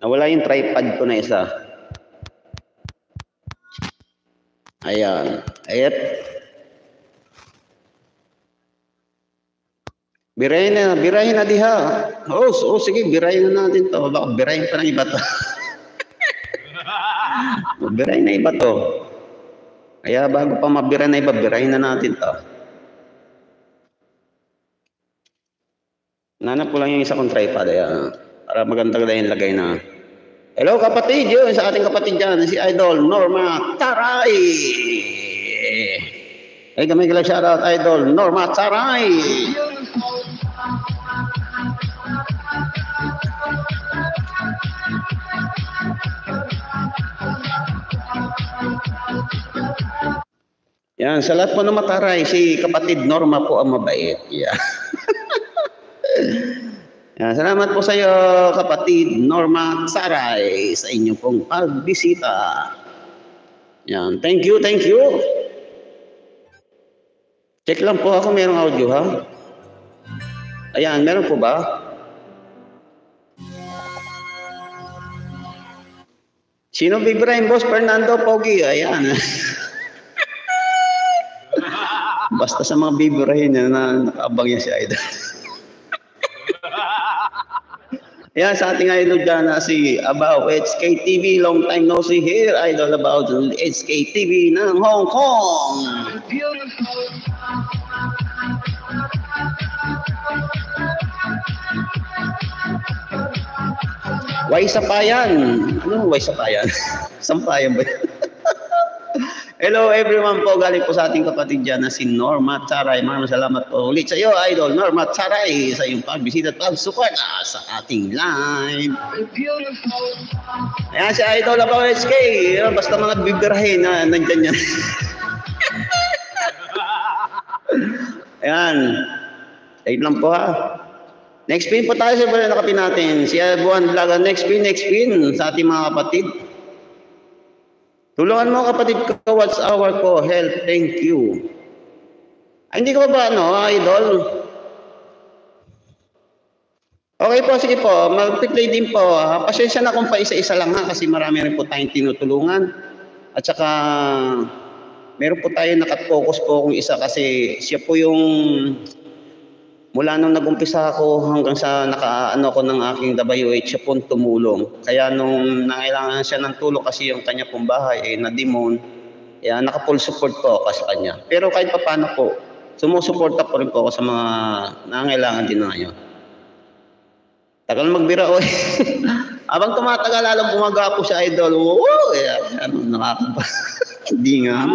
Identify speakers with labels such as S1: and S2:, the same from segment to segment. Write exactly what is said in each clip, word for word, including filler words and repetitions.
S1: Nawala yung tripod ko na isa. Ayan. Ayep. Birahin na, birahin na diha. Oo, oh, oh, sige, birahin na natin to. Baka birahin pa ng iba to. Birahin na iba to. Kaya bago pa mabira na iba, birahin na natin to. Nanap ko lang yung isa kong tripod. Ayan. Para magandang na yung lagay na. Hello kapatid, yun sa ating kapatid dyan, si Idol Norma Taray. Ay kami kila shoutout Idol Norma Taray. Yan, sa lahat po na mataray, si kapatid Norma po ang mabait. Yeah. Yan, salamat po sa iyo, kapatid Norma Saray, sa inyong pong pagbisita. Yan, thank you, thank you. Check lang po ako, merong audio ha. Ayan, meron po ba? Sino bibirahin, Boss Fernando Pogi? Ayan. Basta sa mga bibirahin na, na nakaabang niya si Idol. Yan, sa ating idol dyan na si About H K T V. Long time no see here. Idol About H K T V ng Hong Kong. Way Sapayan. Ano way Sapayan? Sampayan ba yan? Hello everyone po, galing po sa ating kapatid dyan na si Norma Taray. Maraming salamat po ulit sa iyo, Idol Norma Taray, sa iyong pagbisita at pagsuporta sa ating live. Ayan si Idol About H K, basta mga bibirahin na nandyan yan. Ayan, ayun lang po ha. Next pin po tayo sa mga nakapin natin. Si Buwan Vlog, next pin, next pin sa ating mga kapatid. Tulungan mo kapatid ko, what's our ko? Help, thank you. Ay, hindi ko ba ano, Idol? Okay po, sige po, mag-play din po. Pasensya na kung pa isa-isa lang ha, kasi marami rin po tayong tinutulungan. At saka, meron po tayo nakat-focus po kung isa kasi siya po yung mula nung nag-umpisa ako hanggang sa naka-ano ko ng aking W H, siya pong tumulong. Kaya nung nangailangan siya ng tulong kasi yung kanya pong bahay eh na-demon, kaya naka-full support po ako sa kanya. Pero kahit pa paano po, sumusuporta po rin po ako sa mga nangailangan din na ngayon. Tagal magbira o eh. Habang tumatagal, alam bumaga po si Idol. Oo, kaya ano, nakakaba. Hindi nga.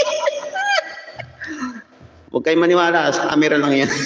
S1: Huwag kayo maniwala, sa camera lang yan.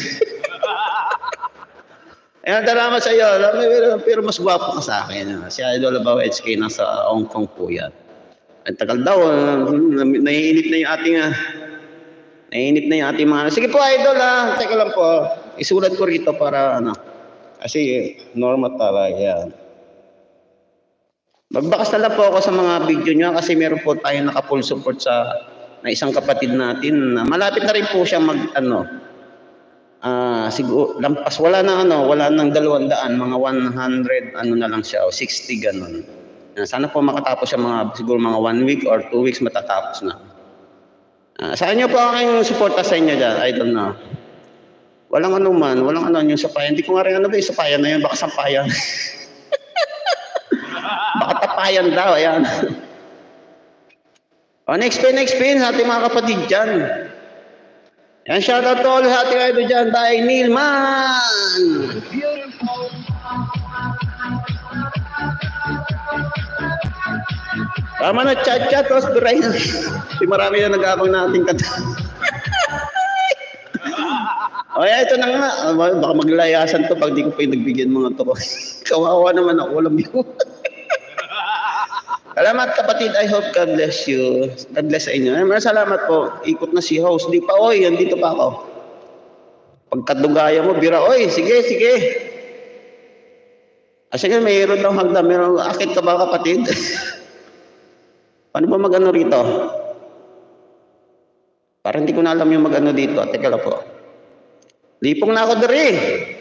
S1: Ayan, salamat sa iyo. Pero, pero mas gwapo ka sa akin. Si Idol About H K nasa Hong Kong po yan. Ang tagal daw, naiinip na yung ating, uh, naiinip na yung ating mga, sige po Idol ha, teka lang po, isulat ko rito para ano, kasi normal talaga yan. Magbakas na lang po ako sa mga video nyo kasi meron po tayo naka-full support sa na isang kapatid natin na malapit na rin po siya mag, ano, Ah, uh, siguro lampas wala na ano, wala nang dalawang daan, mga one hundred ano na lang siya, o sixty ganun. Uh, sana po makatapos siya mga siguro mga one week or two weeks matatapos na. Uh, sa inyo po aking suporta sa inyo diyan, I don't know. Walang ano man, walang ano yung sapayan. Hindi ko nga rin ano ba yung sapayan na yun, baka sampayan. Baka tapayan daw, ayan. O, next pin, next pin, sa ating mga kapatid diyan. Yan, shoutout to all sa ating idol dyan, Day Nilman! Tama na, chat-chat, tapos duray na. Di marami na nag-abang natin kata. O, yan, ito na nga. Baka maglayasan to pag di ko pa yung nagbigyan mga to. Kawawa naman ako, walang view. Salamat kapatid, I hope God bless you. God bless sa inyo. Maraming salamat po. Ikot na si host. Di pa, oy, andito pa ako. Pagkadugaya mo, bira, oy, sige, sige. Ah, sige, mayroon daw hagda. Mayroon, akit ka ba kapatid? Paano ba mag-ano rito? Parang hindi ko na alam yung mag-ano dito. Teka lang po. Lipong na ako dari.